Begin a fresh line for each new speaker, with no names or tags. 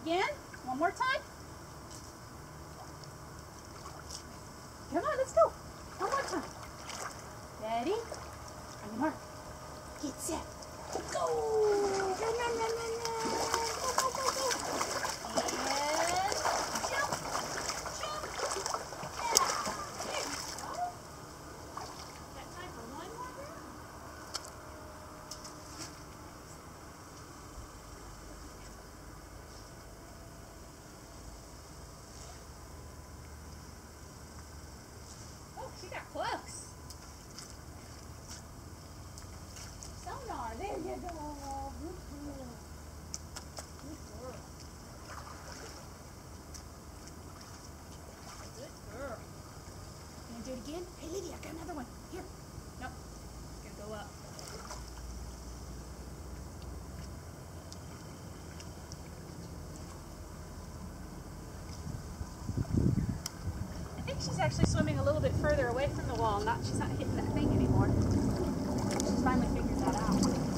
again. One more time. Come on, let's go. One more time. Ready? On your mark. Get set. Go! Run, run, run, run, run. Go, go, go, go. And jump. Jump. Yeah. There you go. Got time for one more round. Oh, she got close. Sonar, there you go. Good girl. Good girl. Good girl. Gonna do it again? Hey, Lydia, I got another one. Here. Nope. Gonna go up. I think she's actually swimming a little bit further away from the wall. She's not hitting that thing anymore. She's finally figured that out.